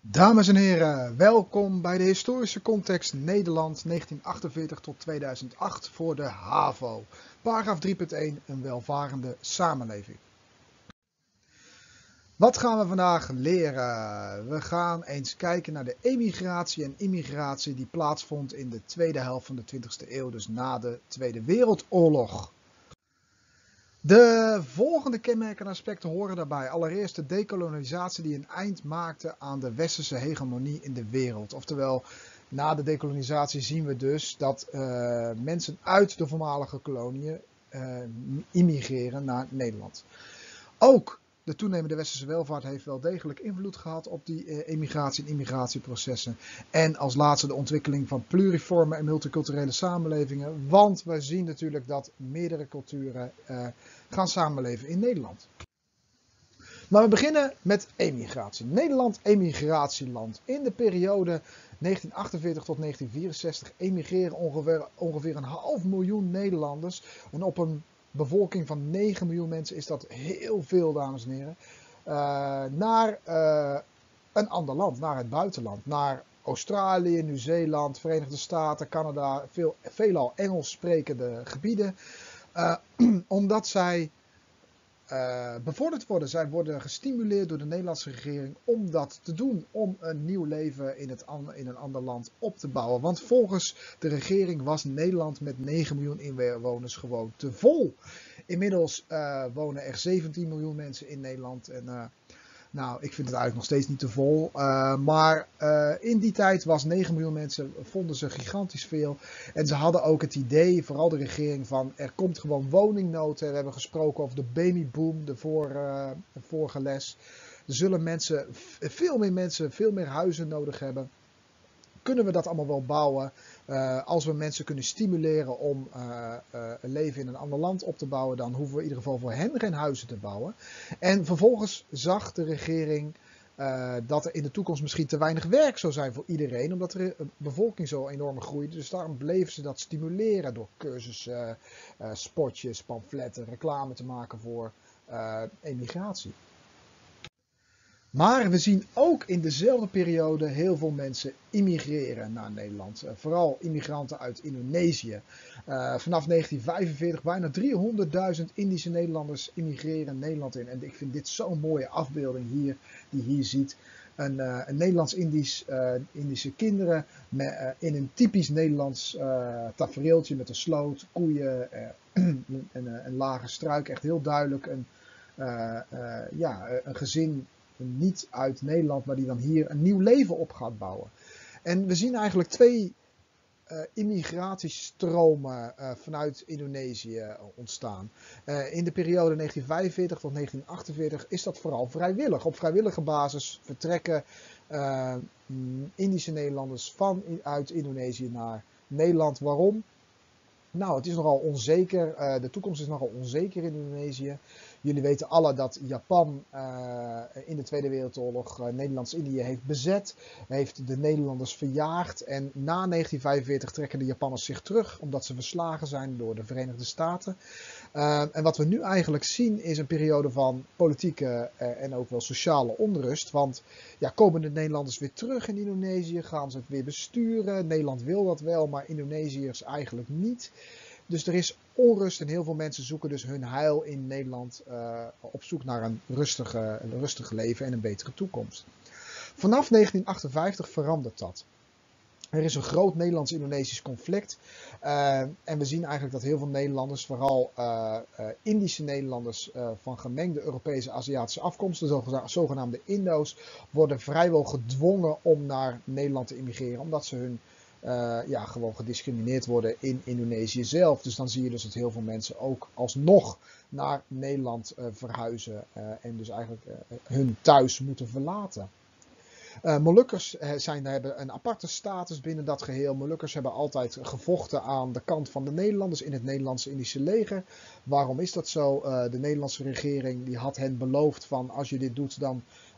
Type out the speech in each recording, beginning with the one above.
Dames en heren, welkom bij de historische context Nederland 1948 tot 2008 voor de HAVO. Paragraaf 3.1, een welvarende samenleving. Wat gaan we vandaag leren? We gaan eens kijken naar de emigratie en immigratie die plaatsvond in de tweede helft van de 20e eeuw, dus na de Tweede Wereldoorlog. De volgende kenmerkende aspecten horen daarbij. Allereerst de dekolonisatie die een eind maakte aan de westerse hegemonie in de wereld. Oftewel, na de dekolonisatie zien we dus dat mensen uit de voormalige koloniën immigreren naar Nederland. Ook de toenemende westerse welvaart heeft wel degelijk invloed gehad op die emigratie- en immigratieprocessen. En als laatste de ontwikkeling van pluriforme en multiculturele samenlevingen. Want we zien natuurlijk dat meerdere culturen gaan samenleven in Nederland. Maar we beginnen met emigratie. Nederland, emigratieland. In de periode 1948 tot 1964 emigreren ongeveer 500.000 Nederlanders. En op een bevolking van 9 miljoen mensen is dat heel veel, dames en heren. Naar een ander land, naar het buitenland. Naar Australië, Nieuw-Zeeland, Verenigde Staten, Canada, veelal Engels sprekende gebieden. Omdat zij bevorderd worden. Zij worden gestimuleerd door de Nederlandse regering om dat te doen. Om een nieuw leven in een ander land op te bouwen. Want volgens de regering was Nederland met 9 miljoen inwoners gewoon te vol. Inmiddels wonen er 17 miljoen mensen in Nederland. En nou, ik vind het eigenlijk nog steeds niet te vol. Maar in die tijd was 9 miljoen mensen, vonden ze gigantisch veel. En ze hadden ook het idee, vooral de regering, van er komt gewoon woningnood. We hebben gesproken over de babyboom, de vorige les. Er zullen veel meer huizen nodig hebben. Kunnen we dat allemaal wel bouwen als we mensen kunnen stimuleren om een leven in een ander land op te bouwen, dan hoeven we in ieder geval voor hen geen huizen te bouwen. En vervolgens zag de regering dat er in de toekomst misschien te weinig werk zou zijn voor iedereen, omdat de bevolking zo enorm groeide. Dus daarom bleven ze dat stimuleren door cursussen, spotjes, pamfletten, reclame te maken voor emigratie. Maar we zien ook in dezelfde periode heel veel mensen immigreren naar Nederland. Vooral immigranten uit Indonesië. Vanaf 1945 bijna 300.000 Indische Nederlanders immigreren Nederland in. En ik vind dit zo'n mooie afbeelding hier, die je hier ziet. Een Nederlands-Indische kinderen in een typisch Nederlands tafereeltje met een sloot, koeien en een lage struik. Echt heel duidelijk een gezin niet uit Nederland, maar die dan hier een nieuw leven op gaat bouwen. En we zien eigenlijk twee immigratiestromen vanuit Indonesië ontstaan. In de periode 1945 tot 1948 is dat vooral vrijwillig. Op vrijwillige basis vertrekken Indische Nederlanders uit Indonesië naar Nederland. Waarom? Nou, het is nogal onzeker. De toekomst is nogal onzeker in Indonesië. Jullie weten alle dat Japan in de Tweede Wereldoorlog Nederlands-Indië heeft bezet. Heeft de Nederlanders verjaagd. En na 1945 trekken de Japanners zich terug, omdat ze verslagen zijn door de Verenigde Staten. En wat we nu eigenlijk zien is een periode van politieke en ook wel sociale onrust. Want ja, komen de Nederlanders weer terug in Indonesië? Gaan ze het weer besturen? Nederland wil dat wel, maar Indonesiërs eigenlijk niet. Dus er is onrust en heel veel mensen zoeken dus hun heil in Nederland op zoek naar een rustig leven en een betere toekomst. Vanaf 1958 verandert dat. Er is een groot Nederlands-Indonesisch conflict. En we zien eigenlijk dat heel veel Nederlanders, vooral Indische Nederlanders van gemengde Europese Aziatische afkomst, de zogenaamde Indo's, worden vrijwel gedwongen om naar Nederland te immigreren. Omdat ze gewoon gediscrimineerd worden in Indonesië zelf. Dus dan zie je dus dat heel veel mensen ook alsnog naar Nederland verhuizen. En dus eigenlijk hun thuis moeten verlaten. Molukkers hebben een aparte status binnen dat geheel. Molukkers hebben altijd gevochten aan de kant van de Nederlanders in het Nederlandse-Indische leger. Waarom is dat zo? De Nederlandse regering die had hen beloofd van als je dit doet dan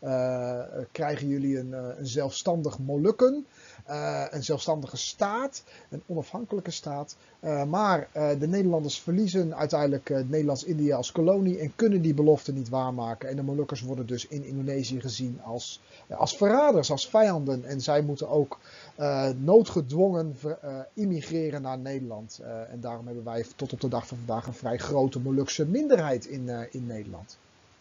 krijgen jullie een zelfstandig Molukken. Een zelfstandige staat, een onafhankelijke staat. Maar de Nederlanders verliezen uiteindelijk Nederlands-Indië als kolonie en kunnen die belofte niet waarmaken. En de Molukkers worden dus in Indonesië gezien als verraders, als vijanden. En zij moeten ook noodgedwongen immigreren naar Nederland. En daarom hebben wij tot op de dag van vandaag een vrij grote Molukse minderheid in Nederland.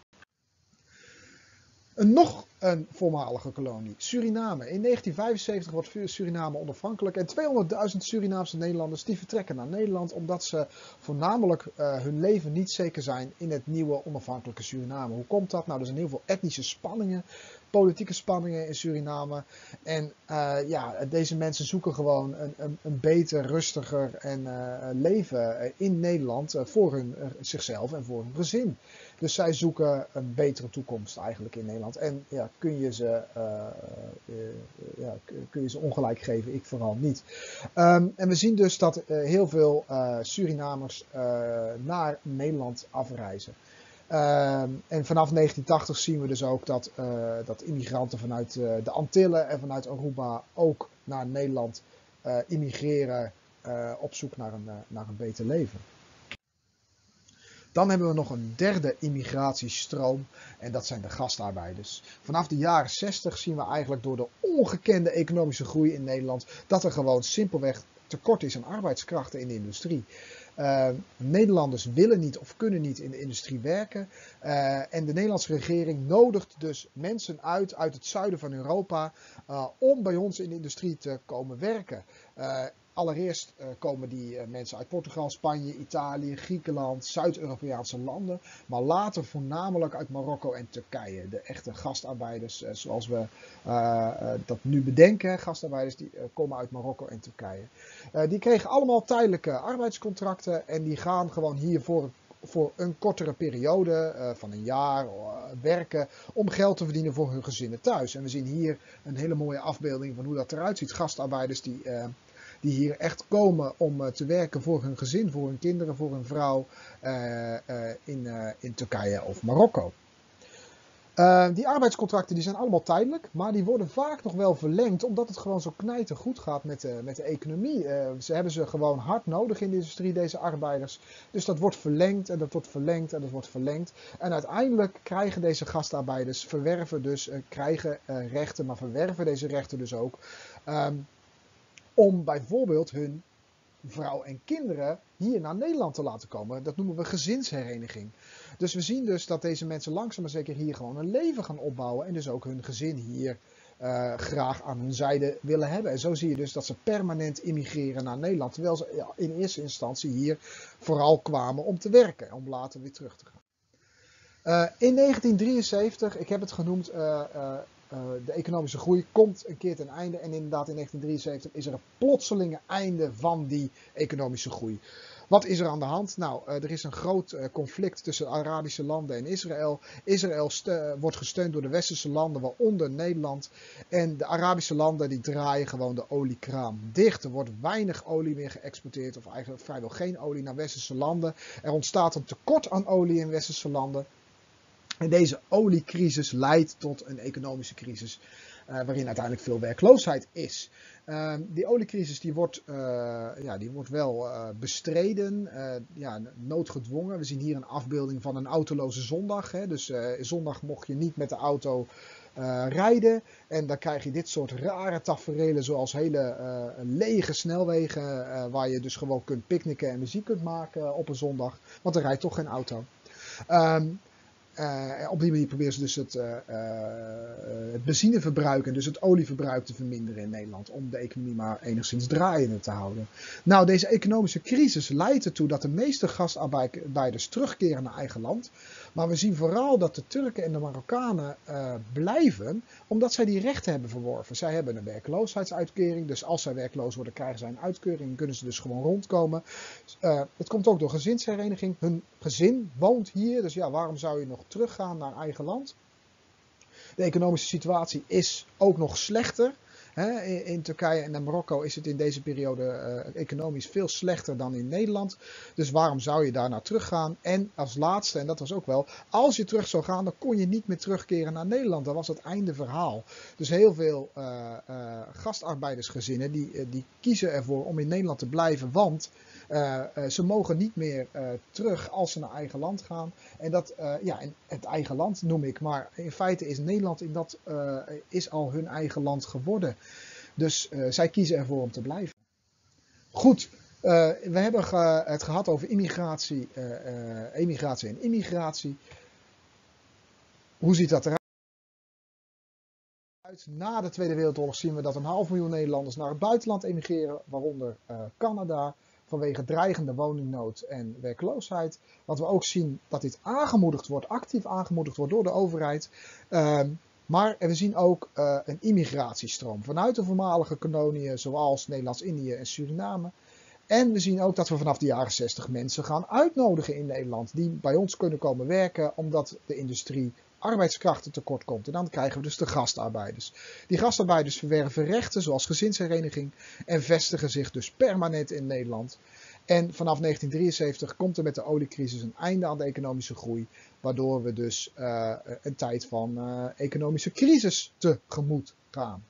Nog een voormalige kolonie, Suriname. In 1975 wordt Suriname onafhankelijk en 200.000 Surinaamse Nederlanders die vertrekken naar Nederland omdat ze voornamelijk hun leven niet zeker zijn in het nieuwe onafhankelijke Suriname. Hoe komt dat? Nou, er zijn heel veel etnische spanningen, politieke spanningen in Suriname. En deze mensen zoeken gewoon een beter, rustiger leven in Nederland voor zichzelf en voor hun gezin. Dus zij zoeken een betere toekomst eigenlijk in Nederland. En ja, kun je ze ongelijk geven? Ik vooral niet. En we zien dus dat heel veel Surinamers naar Nederland afreizen. En vanaf 1980 zien we dus ook dat immigranten vanuit de Antillen en vanuit Aruba ook naar Nederland immigreren op zoek naar een beter leven. Dan hebben we nog een derde immigratiestroom en dat zijn de gastarbeiders. Vanaf de jaren 60 zien we eigenlijk door de ongekende economische groei in Nederland dat er gewoon simpelweg tekort is aan arbeidskrachten in de industrie. Nederlanders willen niet of kunnen niet in de industrie werken. En de Nederlandse regering nodigt dus mensen uit het zuiden van Europa om bij ons in de industrie te komen werken. Allereerst komen die mensen uit Portugal, Spanje, Italië, Griekenland, Zuid-Europese landen. Maar later voornamelijk uit Marokko en Turkije. De echte gastarbeiders zoals we dat nu bedenken. Gastarbeiders die komen uit Marokko en Turkije. Die kregen allemaal tijdelijke arbeidscontracten. En die gaan gewoon hier voor een kortere periode van een jaar werken om geld te verdienen voor hun gezinnen thuis. En we zien hier een hele mooie afbeelding van hoe dat eruit ziet. Gastarbeiders die hier echt komen om te werken voor hun gezin, voor hun kinderen, voor hun vrouw in Turkije of Marokko. Die arbeidscontracten die zijn allemaal tijdelijk, maar die worden vaak nog wel verlengd omdat het gewoon zo knijtergoed gaat met de economie. Ze hebben ze gewoon hard nodig in de industrie, deze arbeiders. Dus dat wordt verlengd en dat wordt verlengd en dat wordt verlengd. En uiteindelijk krijgen deze gastarbeiders, krijgen rechten, maar verwerven deze rechten dus ook. Om bijvoorbeeld hun vrouw en kinderen hier naar Nederland te laten komen. Dat noemen we gezinshereniging. Dus we zien dus dat deze mensen langzaam maar zeker hier gewoon een leven gaan opbouwen. En dus ook hun gezin hier graag aan hun zijde willen hebben. En zo zie je dus dat ze permanent immigreren naar Nederland. Terwijl ze in eerste instantie hier vooral kwamen om te werken. Om later weer terug te gaan. In 1973, ik heb het genoemd, de economische groei komt een keer ten einde. En inderdaad in 1973 is er een plotselinge einde van die economische groei. Wat is er aan de hand? Nou, er is een groot conflict tussen de Arabische landen en Israël. Israël wordt gesteund door de westerse landen, waaronder Nederland. En de Arabische landen die draaien gewoon de oliekraan dicht. Er wordt weinig olie meer geëxporteerd, of eigenlijk vrijwel geen olie naar westerse landen. Er ontstaat een tekort aan olie in westerse landen. En deze oliecrisis leidt tot een economische crisis waarin uiteindelijk veel werkloosheid is. Die oliecrisis die wordt wel bestreden, noodgedwongen. We zien hier een afbeelding van een autoloze zondag. Hè. Dus zondag mocht je niet met de auto rijden. En dan krijg je dit soort rare taferelen zoals hele lege snelwegen waar je dus gewoon kunt picknicken en muziek kunt maken op een zondag. Want er rijdt toch geen auto. Op die manier proberen ze dus het benzineverbruik en dus het olieverbruik te verminderen in Nederland. Om de economie maar enigszins draaiende te houden. Nou, deze economische crisis leidt ertoe dat de meeste gastarbeiders terugkeren naar eigen land. Maar we zien vooral dat de Turken en de Marokkanen blijven, omdat zij die rechten hebben verworven. Zij hebben een werkloosheidsuitkering, dus als zij werkloos worden krijgen zij een uitkering en kunnen ze dus gewoon rondkomen. Het komt ook door gezinshereniging. Hun gezin woont hier, dus ja, waarom zou je nog teruggaan naar eigen land? De economische situatie is ook nog slechter. In Turkije en in Marokko is het in deze periode economisch veel slechter dan in Nederland. Dus waarom zou je daar nou teruggaan? En als laatste, en dat was ook wel, als je terug zou gaan, dan kon je niet meer terugkeren naar Nederland. Dat was het einde verhaal. Dus heel veel gastarbeidersgezinnen die kiezen ervoor om in Nederland te blijven, want ze mogen niet meer terug als ze naar eigen land gaan. En dat, en het eigen land noem ik, maar in feite is Nederland is al hun eigen land geworden. Dus zij kiezen ervoor om te blijven. Goed, we hebben het gehad over emigratie en immigratie. Hoe ziet dat eruit? Na de Tweede Wereldoorlog zien we dat 500.000 Nederlanders naar het buitenland emigreren, waaronder Canada, vanwege dreigende woningnood en werkloosheid. Wat we ook zien dat dit actief aangemoedigd wordt door de overheid. Maar we zien ook een immigratiestroom vanuit de voormalige koloniën zoals Nederlands-Indië en Suriname. En we zien ook dat we vanaf de jaren 60 mensen gaan uitnodigen in Nederland die bij ons kunnen komen werken omdat de industrie arbeidskrachten tekort komt. En dan krijgen we dus de gastarbeiders. Die gastarbeiders verwerven rechten zoals gezinshereniging en vestigen zich dus permanent in Nederland. En vanaf 1973 komt er met de oliecrisis een einde aan de economische groei, waardoor we dus een tijd van economische crisis tegemoet gaan.